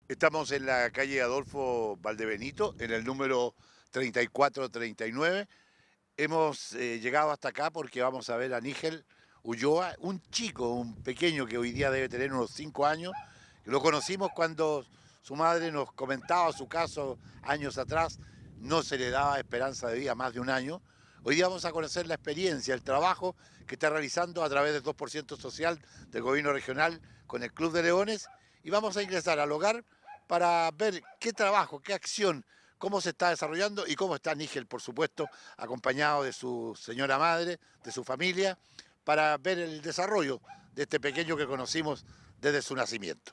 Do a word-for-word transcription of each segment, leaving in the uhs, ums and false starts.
Estamos en la calle Adolfo Valdebenito, en el número treinta y cuatro treinta y nueve. Hemos eh, llegado hasta acá porque vamos a ver a Nígel Ulloa, un chico, un pequeño que hoy día debe tener unos cinco años. Lo conocimos cuando su madre nos comentaba su caso años atrás. No se le daba esperanza de vida más de un año. Hoy día vamos a conocer la experiencia, el trabajo que está realizando a través del dos por ciento social del gobierno regional con el Club de Leones, y vamos a ingresar al hogar para ver qué trabajo, qué acción, cómo se está desarrollando y cómo está Nígel, por supuesto, acompañado de su señora madre, de su familia, para ver el desarrollo de este pequeño que conocimos desde su nacimiento.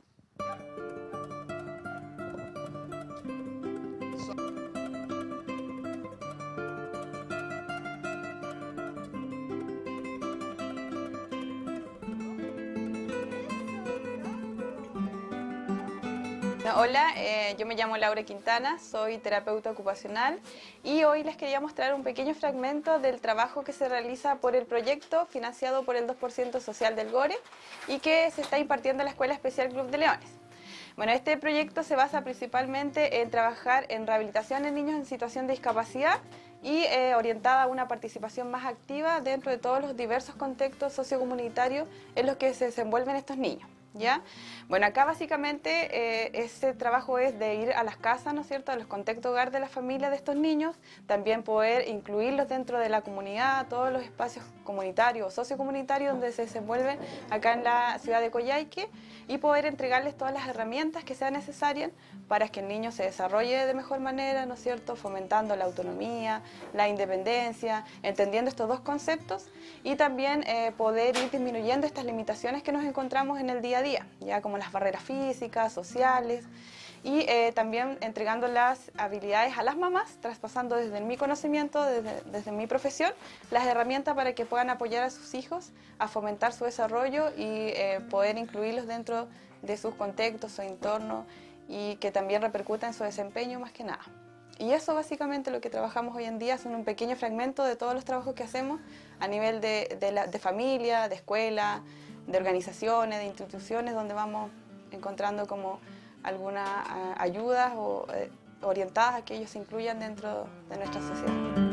Hola, eh, yo me llamo Laura Quintana, soy terapeuta ocupacional y hoy les quería mostrar un pequeño fragmento del trabajo que se realiza por el proyecto financiado por el dos por ciento social del GORE y que se está impartiendo en la Escuela Especial Club de Leones. Bueno, este proyecto se basa principalmente en trabajar en rehabilitación en niños en situación de discapacidad y eh, orientada a una participación más activa dentro de todos los diversos contextos sociocomunitarios en los que se desenvuelven estos niños. ¿Ya? Bueno, acá básicamente eh, ese trabajo es de ir a las casas, ¿no es cierto?, a los contextos hogar de la familia de estos niños, también poder incluirlos dentro de la comunidad, todos los espacios comunitarios o sociocomunitarios donde se desenvuelven acá en la ciudad de Coyhaique, y poder entregarles todas las herramientas que sean necesarias para que el niño se desarrolle de mejor manera, ¿no es cierto?, fomentando la autonomía, la independencia, entendiendo estos dos conceptos, y también eh, poder ir disminuyendo estas limitaciones que nos encontramos en el día a día, ya como las barreras físicas, sociales, y eh, también entregando las habilidades a las mamás, traspasando desde mi conocimiento, desde, desde mi profesión, las herramientas para que puedan apoyar a sus hijos a fomentar su desarrollo y eh, poder incluirlos dentro de sus contextos, su entorno, y que también repercuta en su desempeño más que nada. Y eso básicamente lo que trabajamos hoy en día, son un pequeño fragmento de todos los trabajos que hacemos a nivel de, de, la, de familia, de escuela, de organizaciones, de instituciones, donde vamos encontrando como algunas uh, ayudas o, eh, orientadas a que ellos se incluyan dentro de nuestra sociedad.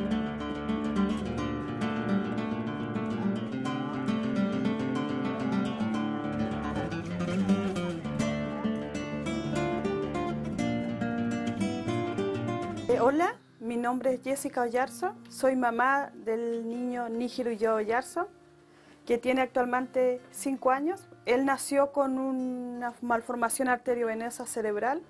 Hola, mi nombre es Jessica Oyarzo, soy mamá del niño Nígel Ulloa Oyarzo, que tiene actualmente cinco años. Él nació con una malformación arteriovenosa cerebral,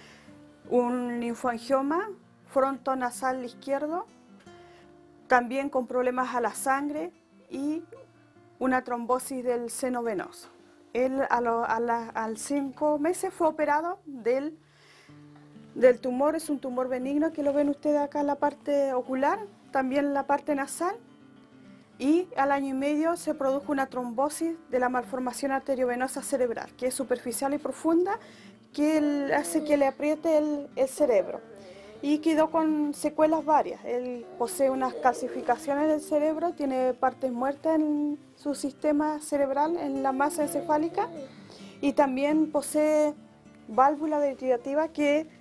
un linfoangioma frontonasal izquierdo, también con problemas a la sangre y una trombosis del seno venoso. Él a lo, a la, al cinco meses fue operado del del tumor, es un tumor benigno que lo ven ustedes acá en la parte ocular, también en la parte nasal, y al año y medio se produjo una trombosis de la malformación arteriovenosa cerebral, que es superficial y profunda, que el, hace que le apriete el, el cerebro, y quedó con secuelas varias. Él posee unas calcificaciones del cerebro, tiene partes muertas en su sistema cerebral, en la masa encefálica, y también posee válvula degenerativa que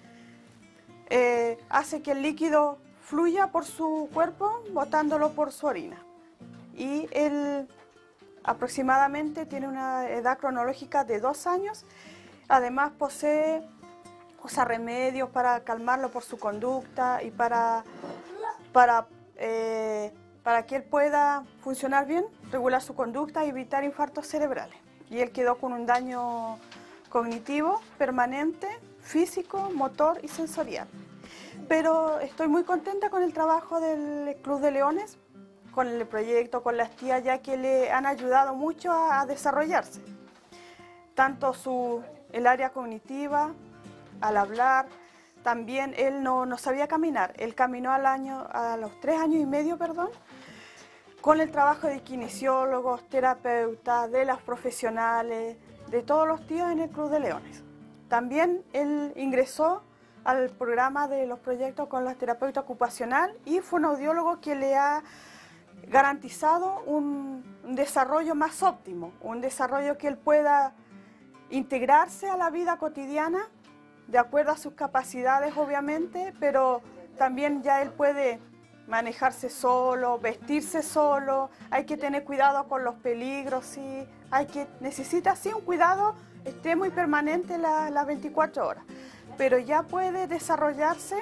Eh, hace que el líquido fluya por su cuerpo, botándolo por su orina. Y él aproximadamente tiene una edad cronológica de dos años. Además posee, usa remedios para calmarlo por su conducta y para, para, eh, para que él pueda funcionar bien, regular su conducta y evitar infartos cerebrales. Y él quedó con un daño cognitivo permanente, físico, motor y sensorial. Pero estoy muy contenta con el trabajo del Club de Leones, con el proyecto, con las tías, ya que le han ayudado mucho a, a desarrollarse. Tanto su, el área cognitiva, al hablar, también él no, no sabía caminar. Él caminó al año, a los tres años y medio, perdón, con el trabajo de kinesiólogos, terapeutas, de las profesionales, de todos los tíos en el Club de Leones. También él ingresó al programa de los proyectos con la terapeuta ocupacional y fue un audiólogo que le ha garantizado un, un desarrollo más óptimo, un desarrollo que él pueda integrarse a la vida cotidiana de acuerdo a sus capacidades obviamente, pero también ya él puede manejarse solo, vestirse solo, hay que tener cuidado con los peligros, sí, hay que, necesita sí un cuidado extremo y permanente las la veinticuatro horas, pero ya puede desarrollarse.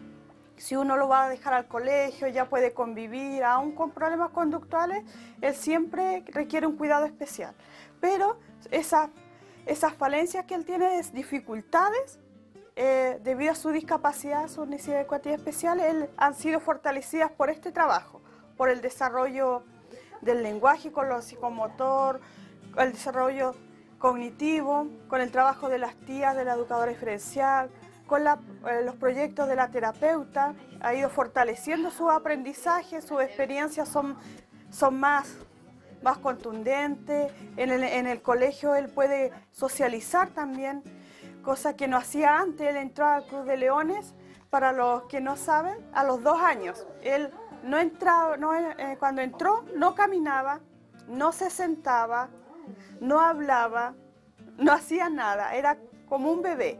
Si uno lo va a dejar al colegio, ya puede convivir, aún con problemas conductuales, él siempre requiere un cuidado especial. Pero esa, esas falencias que él tiene, es dificultades, eh, debido a su discapacidad, sus necesidades educativas especiales, él, han sido fortalecidas por este trabajo, por el desarrollo del lenguaje con lo psicomotor, el desarrollo cognitivo, con el trabajo de las tías, de la educadora diferencial, con la, eh, los proyectos de la terapeuta, ha ido fortaleciendo su aprendizaje, sus experiencias son, son más, más contundentes. En el, en el colegio él puede socializar también, cosa que no hacía antes. Él entró al Club de Leones, para los que no saben, a los dos años. Él no entraba, no, eh, cuando entró no caminaba, no se sentaba, no hablaba, no hacía nada, era como un bebé.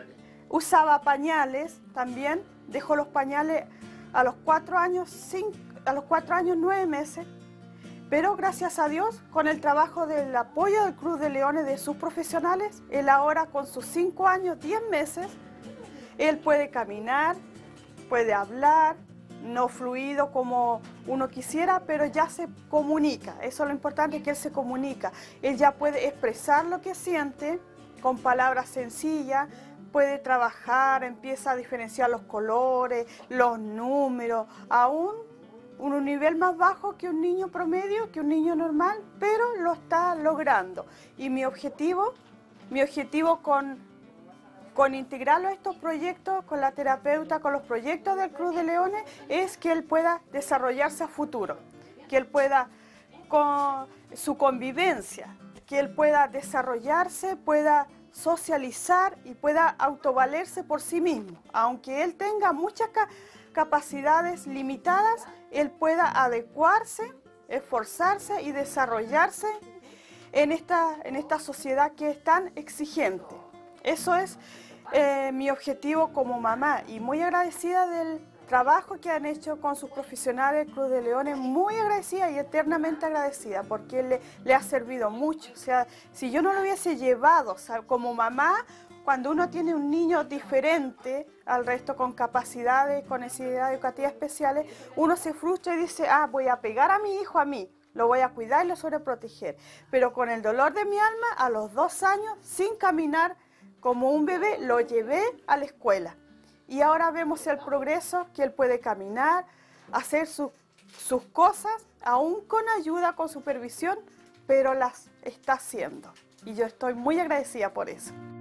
Usaba pañales también, dejó los pañales a los cuatro años, cinco, a los cuatro años, nueve meses, pero gracias a Dios, con el trabajo del apoyo del Club de Leones, de sus profesionales, él ahora con sus cinco años, diez meses, él puede caminar, puede hablar, no fluido como uno quisiera, pero ya se comunica. Eso es lo importante, que él se comunica. Él ya puede expresar lo que siente con palabras sencillas, puede trabajar, empieza a diferenciar los colores, los números, aún un nivel más bajo que un niño promedio, que un niño normal, pero lo está logrando. Y mi objetivo, mi objetivo con, con integrarlo a estos proyectos, con la terapeuta, con los proyectos del Club de Leones, es que él pueda desarrollarse a futuro, que él pueda, con su convivencia, que él pueda desarrollarse, pueda socializar y pueda autovalerse por sí mismo. Aunque él tenga muchas ca capacidades limitadas, él pueda adecuarse, esforzarse y desarrollarse en esta, en esta sociedad que es tan exigente. Eso es eh, mi objetivo como mamá, y muy agradecida del trabajo que han hecho con sus profesionales del Club de Leones, muy agradecida y eternamente agradecida, porque le, le ha servido mucho. O sea, si yo no lo hubiese llevado, o sea, como mamá, cuando uno tiene un niño diferente al resto, con capacidades, con necesidades educativas especiales, uno se frustra y dice, ah, voy a pegar a mi hijo a mí, lo voy a cuidar y lo sobreproteger. Pero con el dolor de mi alma, a los dos años, sin caminar como un bebé, lo llevé a la escuela. Y ahora vemos el progreso, que él puede caminar, hacer su, sus cosas, aún con ayuda, con supervisión, pero las está haciendo. Y yo estoy muy agradecida por eso.